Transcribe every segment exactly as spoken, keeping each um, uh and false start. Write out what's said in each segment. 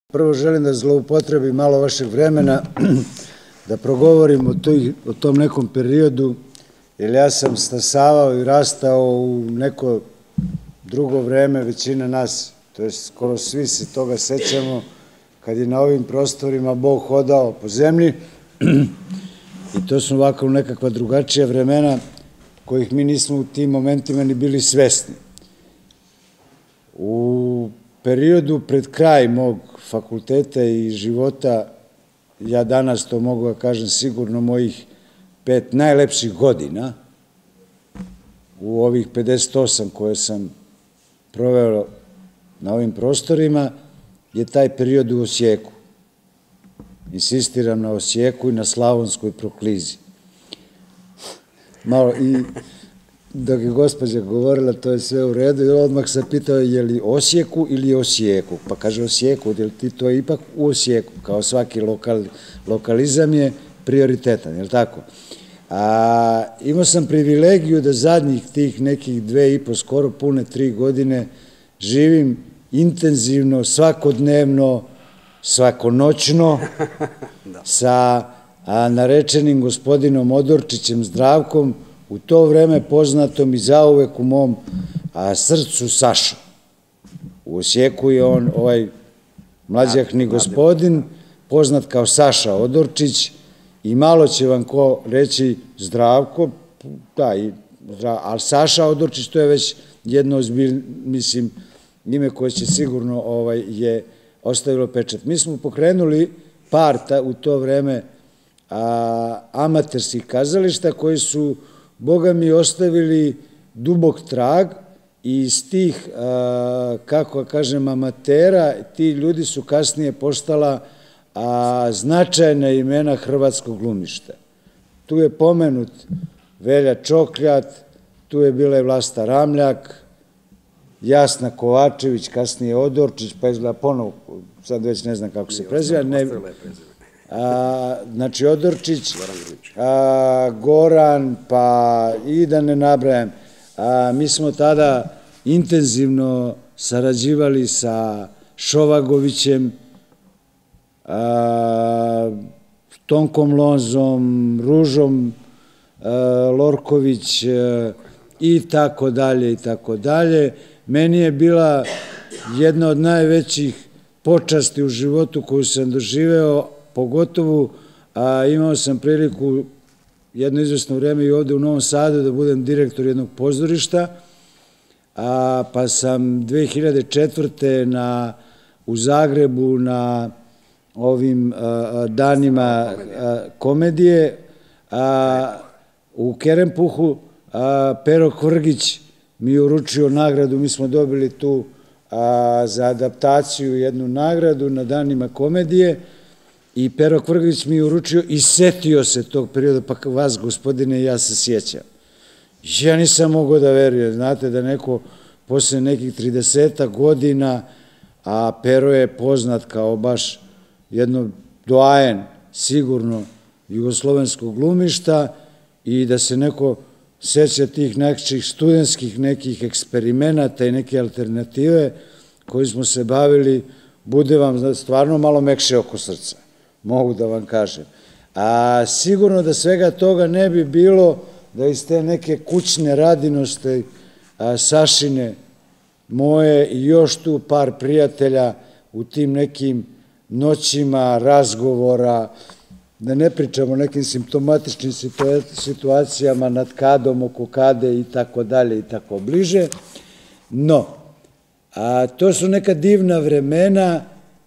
Prvo želim da zloupotrebim malo vašeg vremena, da progovorim o, toj, o tom nekom periodu, jer ja sam stasavao i rastao u neko drugo vreme, većina nas, to je skoro svi se toga sećamo, kad je na ovim prostorima Bog hodao po zemlji i to su ovako nekakva drugačija vremena kojih mi nismo u tim momentima ni bili svesni. U periodu pred kraj mog fakulteta i života, ja danas to mogu da kažem sigurno mojih pet najlepših godina, u ovih pedeset osam koje sam proveo na ovim prostorima, je taj period u Osijeku. Insistiram na Osijeku i na Slavonskoj proklizi. Malo i dok je gospođa govorila, to je sve u redu, i odmah sam pitao je li Osijeku ili Osijeku, pa kaže Osijeku, jer ti to je ipak u Osijeku, kao svaki lokal, lokalizam je prioritetan, je li tako? A, imao sam privilegiju da zadnjih tih nekih dve i po, skoro pune tri godine živim intenzivno, svakodnevno, svakonoćno sa a, narečenim gospodinom Odorčićem Zdravkom, u to vreme poznatom i zauvek u mom a, srcu Sašo. U Osijeku je on ovaj mlađahni gospodin, poznat kao Saša Odorčić, i malo će vam ko reći Zdravko, da, i, ali Saša Odorčić to je već jedno ozbilj, mislim, ime koje će sigurno ovaj, je ostavilo pečat. Mi smo pokrenuli par ta, u to vreme a, amaterskih kazališta koji su, Boga mi, ostavili dubok trag i iz tih, a, kako kažem, amatera, ti ljudi su kasnije postala a, značajna imena hrvatskog glumišta. Tu je pomenut Velja Čokljat, tu je bila i Vlasta Ramljak, Jasna Kovačević, kasnije Odorčić, pa izgleda ponovo, sad već ne znam kako se preziva, ne, a, znači Odorčić, a, Goran, pa i da ne nabrajam. A, mi smo tada intenzivno sarađivali sa Šovagovićem, a, Tonkom Lonzom, Ružom a, Lorković a, i tako dalje i tako dalje. Meni je bila jedna od najvećih počasti u životu koju sam doživeo, pogotovo a, imao sam priliku jedno izvesno vreme i ovde u Novom Sadu da budem direktor jednog pozorišta, a, pa sam dve hiljade četvrte na, u Zagrebu na ovim a, danima a, komedije a, u Kerempuhu a, Pero Kvrgić mi je uručio nagradu, mi smo dobili tu a, za adaptaciju jednu nagradu na danima komedije i Pero Kvrgić mi je uručio i setio se tog perioda, pa vas, gospodine, ja se sjećam. Ja nisam mogao da verujem, znate, da neko posle nekih tridesetak godina, a Pero je poznat kao baš jedno doajen, sigurno, jugoslovenskog glumišta, i da se neko seća tih nekih studentskih nekih eksperimenata i neke alternative koji smo se bavili, bude vam stvarno malo mekše oko srca, mogu da vam kažem. A sigurno da svega toga ne bi bilo da iz te neke kućne radinosti a, Sašine, moje i još tu par prijatelja u tim nekim noćima razgovora, da ne pričamo o nekim simptomatičnim situacijama nad kadom, oko kade i tako dalje i tako bliže. No, a, to su neka divna vremena.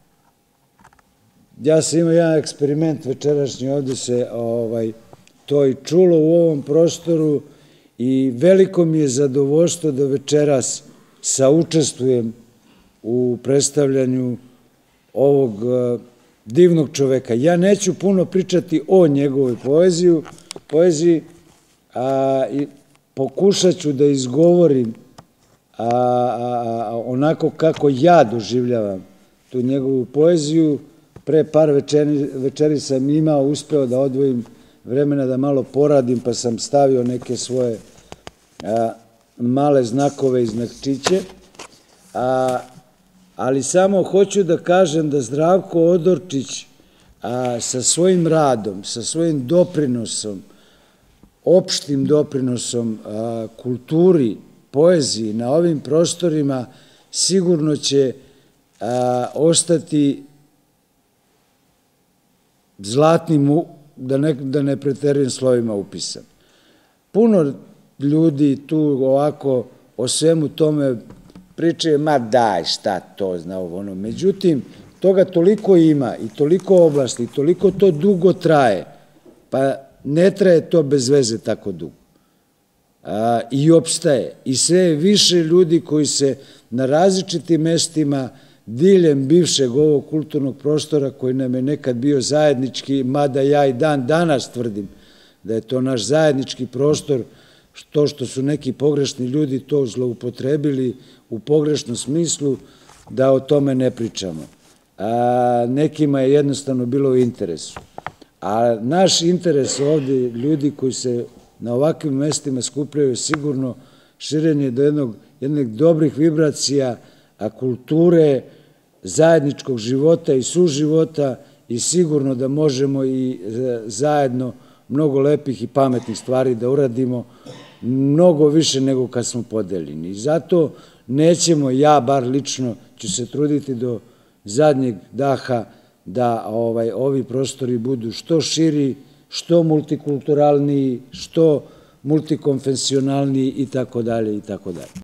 Ja sam imao jedan eksperiment večerašnji, ovde se ovaj, to i čulo u ovom prostoru i veliko mi je zadovoljstvo da večeras saučestvujem u predstavljanju ovog divnog čoveka. Ja neću puno pričati o njegovoj poeziju, poeziji, a, i pokušat ću da izgovorim a, a, a, onako kako ja doživljavam tu njegovu poeziju. Pre par večeri, večeri sam imao, uspeo da odvojim vremena da malo poradim, pa sam stavio neke svoje a, male znakove i znakčiće. A, ali samo hoću da kažem da Zdravko Odorčić a, sa svojim radom, sa svojim doprinosom, opštim doprinosom a, kulturi, poeziji na ovim prostorima sigurno će a, ostati zlatnim, da ne, da ne preterujem slovima, upisan. Puno ljudi tu ovako o svemu tome pričaju, ma daj, šta to, zna ovo ono. Međutim, toga toliko ima i toliko oblasti, i toliko to dugo traje, pa ne traje to bez veze tako dugo. A, I opstaje. I sve je više ljudi koji se na različitim mestima diljem bivšeg ovog kulturnog prostora koji nam je nekad bio zajednički, mada ja i dan danas tvrdim da je to naš zajednički prostor, to što su neki pogrešni ljudi to zloupotrebili u pogrešnom smislu, da o tome ne pričamo. A, nekima je jednostavno bilo u interesu. A naš interes ovde, ljudi koji se na ovakvim mestima skupljaju, sigurno širenje do jednog, jednog dobrih vibracija, a kulture, zajedničkog života i suživota, i sigurno da možemo i zajedno mnogo lepih i pametnih stvari da uradimo, mnogo više nego kad smo podeljeni. I zato nećemo, ja bar lično ću se truditi do zadnjeg daha da ovaj, ovi prostori budu što širi, što multikulturalniji, što multikonfesionalniji i tako dalje i tako dalje.